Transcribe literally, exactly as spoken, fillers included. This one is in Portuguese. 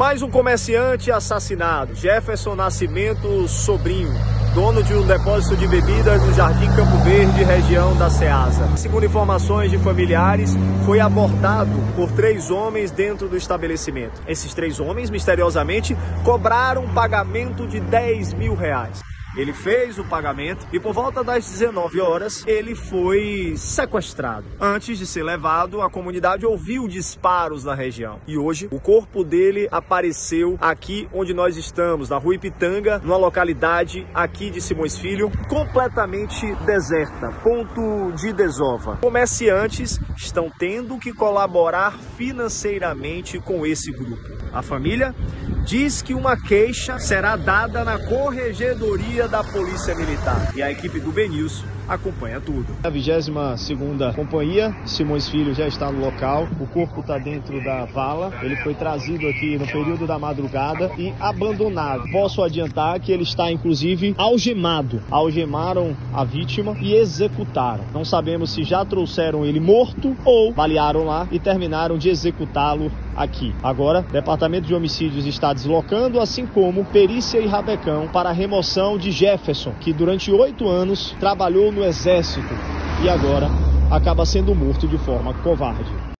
Mais um comerciante assassinado, Jefferson Nascimento Sobrinho, dono de um depósito de bebidas no Jardim Campo Verde, região da Ceasa. Segundo informações de familiares, foi abordado por três homens dentro do estabelecimento. Esses três homens, misteriosamente, cobraram um pagamento de dez mil reais. Ele fez o pagamento e por volta das dezenove horas ele foi sequestrado. Antes de ser levado, a comunidade ouviu disparos na região. E hoje o corpo dele apareceu aqui onde nós estamos, na Rua Ipitanga, numa localidade aqui de Simões Filho, completamente deserta, ponto de desova. Comerciantes estão tendo que colaborar financeiramente com esse grupo. A família diz que uma queixa será dada na Corregedoria da Polícia Militar. E a equipe do B News acompanha tudo. A vigésima segunda Companhia, Simões Filho, já está no local. O corpo está dentro da vala. Ele foi trazido aqui no período da madrugada e abandonado. Posso adiantar que ele está, inclusive, algemado. Algemaram a vítima e executaram. Não sabemos se já trouxeram ele morto ou balearam lá e terminaram de executá-lo aqui. Agora, o Departamento de Homicídios está deslocando, assim como Perícia e Rabecão, para a remoção de Jefferson, que durante oito anos trabalhou no Exército e agora acaba sendo morto de forma covarde.